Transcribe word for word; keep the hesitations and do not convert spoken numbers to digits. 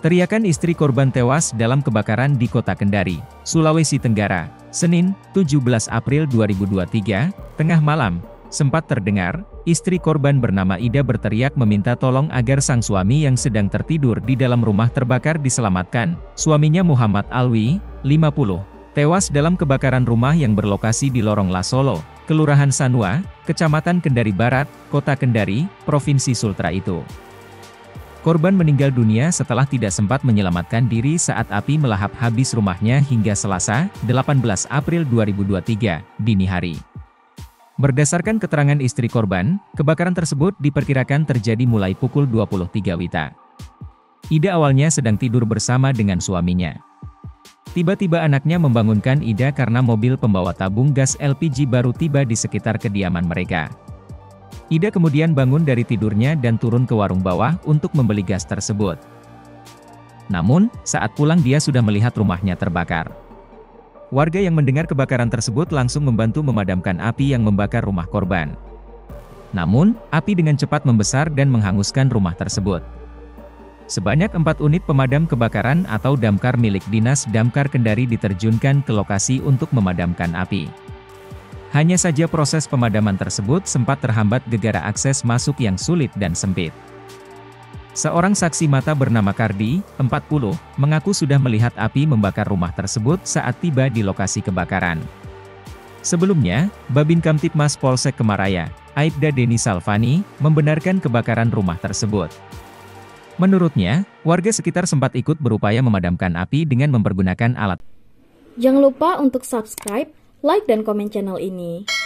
Teriakan istri korban tewas dalam kebakaran di Kota Kendari, Sulawesi Tenggara, Senin, tujuh belas April dua ribu dua puluh tiga, tengah malam, sempat terdengar, istri korban bernama Ida berteriak meminta tolong agar sang suami yang sedang tertidur di dalam rumah terbakar diselamatkan. Suaminya Muhammad Alwi, lima puluh, tewas dalam kebakaran rumah yang berlokasi di Lorong La Solo, Kelurahan Sanua, Kecamatan Kendari Barat, Kota Kendari, Provinsi Sultra itu. Korban meninggal dunia setelah tidak sempat menyelamatkan diri saat api melahap habis rumahnya hingga Selasa, delapan belas April dua ribu dua puluh tiga, dini hari. Berdasarkan keterangan istri korban, kebakaran tersebut diperkirakan terjadi mulai pukul dua puluh tiga W I B. Ida awalnya sedang tidur bersama dengan suaminya. Tiba-tiba anaknya membangunkan Ida karena mobil pembawa tabung gas L P G baru tiba di sekitar kediaman mereka. Ida kemudian bangun dari tidurnya dan turun ke warung bawah untuk membeli gas tersebut. Namun, saat pulang dia sudah melihat rumahnya terbakar. Warga yang mendengar kebakaran tersebut langsung membantu memadamkan api yang membakar rumah korban. Namun, api dengan cepat membesar dan menghanguskan rumah tersebut. Sebanyak empat unit pemadam kebakaran atau damkar milik Dinas Damkar Kendari diterjunkan ke lokasi untuk memadamkan api. Hanya saja proses pemadaman tersebut sempat terhambat gara-gara akses masuk yang sulit dan sempit. Seorang saksi mata bernama Kardi, empat puluh, mengaku sudah melihat api membakar rumah tersebut saat tiba di lokasi kebakaran. Sebelumnya, Babin Kamtipmas Polsek Kemaraya, Aibda Deni Salvani, membenarkan kebakaran rumah tersebut. Menurutnya, warga sekitar sempat ikut berupaya memadamkan api dengan mempergunakan alat. Jangan lupa untuk subscribe, like, dan komen channel ini.